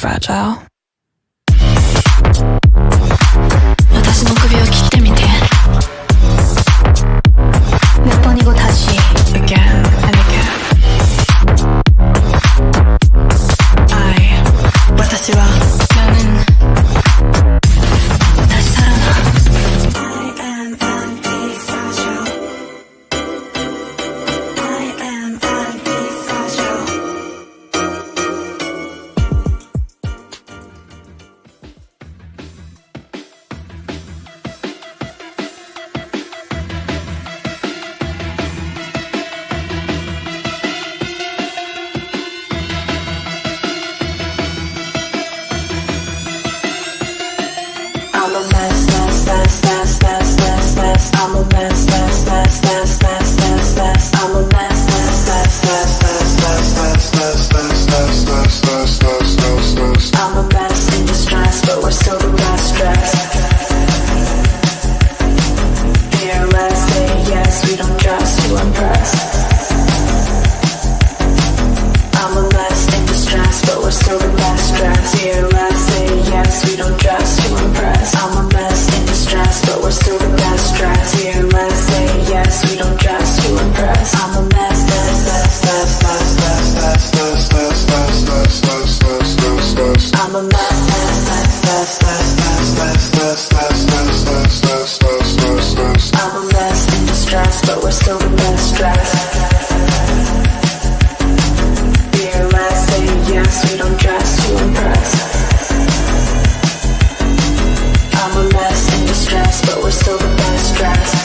anti-fragile. 私の首を切ってみて 몇 번이고 다시 Again and again 私は 나는 다시 살아나 I am anti-fragile I am anti-fragile I'm a mess, mess, mess, mess, mess, mess, mess. I'm a mess, mess, mess, mess, mess, mess, mess. I'm a mess, mess, mess, mess, mess, mess, mess, mess, mess, mess. I'm a mess in distress, but we're still the best dressed. Fearless, say yes, we don't dress to impress. I'm a mess in distress, but we're still the best dressed. Fearless, say yes, we don't dress to impress. I'm a mess in distress, but we're still the best dressed. Fearless, say yes, we don't dress to impress. I'm a mess, mess, mess, mess, mess, mess, mess, mess, mess, mess, mess, mess, mess, mess. I'm a mess, mess, mess, mess, mess, mess, mess, mess, mess, mess, mess, mess, mess. I'm a mess in distress, but we're still the best dressed. Fearless, say yes, we don't dress to impress. I'm a mess in distress, but we're still the best dressed.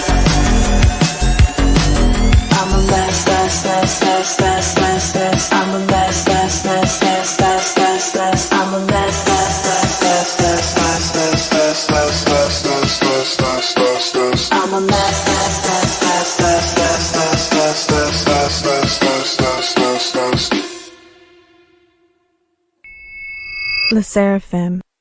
I'm a mess, mess, mess, mess, mess, mess, mess. I'm a mess, mess, mess, mess, mess, mess, mess. I'm a mess, mess, mess, mess, mess, mess, mess, mess, mess, mess, mess, mess, mess, mess. I'm a mess, mess, mess, mess, mess, mess, mess, mess, mess, mess, mess, mess, mess, mess. 르세라핌